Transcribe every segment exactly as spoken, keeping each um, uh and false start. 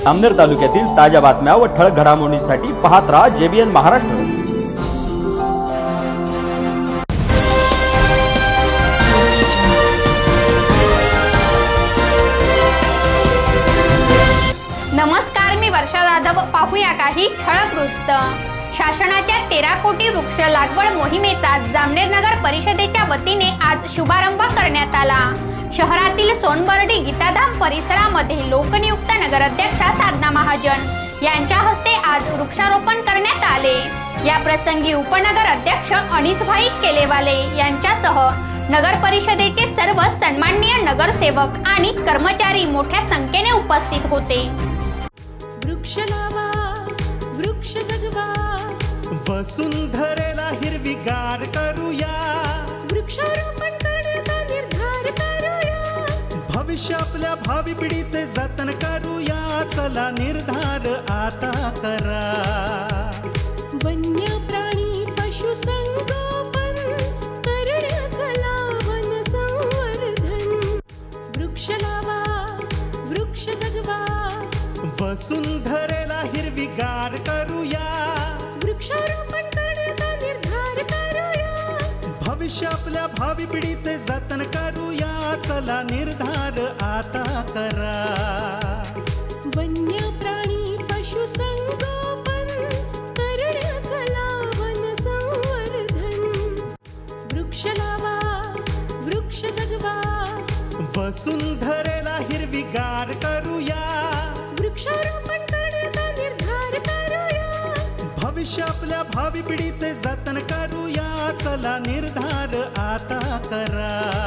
अमनेर तालुक्यातील ताज्या बातम्या व ठळक घडामोडींसाठी पाहत रहा जेबीएन महाराष्ट्र। नमस्कार, मी वर्षा जाधव। पाहूया काही ठळक वृत्त। शासनाच्या तेरा कोटी वृक्ष लागवड मोहिमेचा जामनेर नगर परिषदेच्या वतीने आज शुभारंभ करण्यात आला। शहरातील सोनबर्डी गीताधाम परिसरामध्ये लोकनियुक्त नगराध्यक्षा साधना महाजन यांच्या हस्ते आज वृक्षारोपण करण्यात आले। या प्रसंगी उपनगर अध्यक्ष अनिसभाई केलेवाले यांच्यासह नगर परिषदेचे सर्व सन्माननीय नगरसेवक आणि कर्मचारी मोठ्या संख्येने उपस्थित होते। वृक्ष लावा, वृक्ष जगवा, वसुंधरेला हिरवीगार करूया, वृक्षारोपण करण्याचा निर्धार करूया, भविष्य आपल्या भावी पिढीचे जतन करूया, चला निर्धार आता करा। वन्य प्राणी पशु संगोपन करण्याचा वन संवर्धन, वृक्ष लावा, वृक्ष जगवा, वसुंधरेला हिरवीगार करूया, वृक्षारोपण करण्याचा निर्धार करूया, भविष्य आपल्या भावी पिढीचे जतन करूया, चला निर्धार आता करा। वन्य प्राणी पशु संगोपन करण्याचा वन संवर्धन, वृक्ष लावा, वृक्ष जगवा, वसुंधरेला हिरवीगार करूया, वृक्षारोपण करण्याचा निर्धार करूया, भविष्य आपल्या भावी पिढीचे जतन करूया, चला निर्धार आता करा।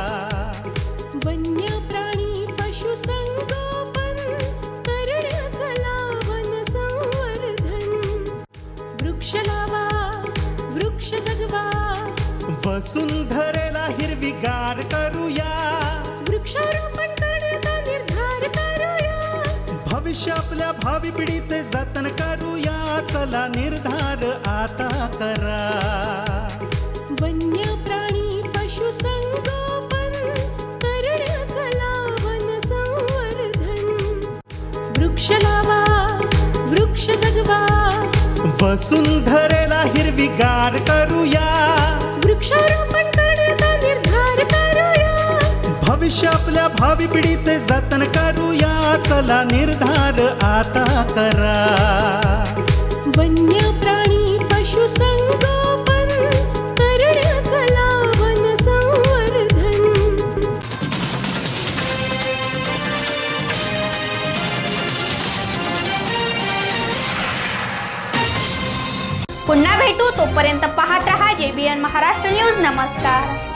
वन्य प्राणी पशु संगोपन करण्याचा वन संवर्धन, वृक्ष लावा, वृक्ष जगवा, वसुंधरेला हिरवीगार करूया, वृक्षारोपण करण्याचा निर्धार करूया, भविष्य आपल्या भावी पिढीचे जतन करूया, चला निर्धार आता करा। वन्य प्राणी पशु संगोपन करण्याचा वन संवर्धन, वृक्ष लावा, वृक्ष जगवा, वसुंधरेला हिरवीगार करूया, वृक्षारोपण करण्याचा निर्धार करूया, भविष्य आपल्या भावी पिढीचे जतन करूया, चला निर्धार आता करा। वन्य प्राणी पशु संगोपन करण्याचा वन संवर्धन। पुन्हा भेटू, तोपर्यंत पाहत रहा जेबीएन महाराष्ट्र न्यूज। नमस्कार।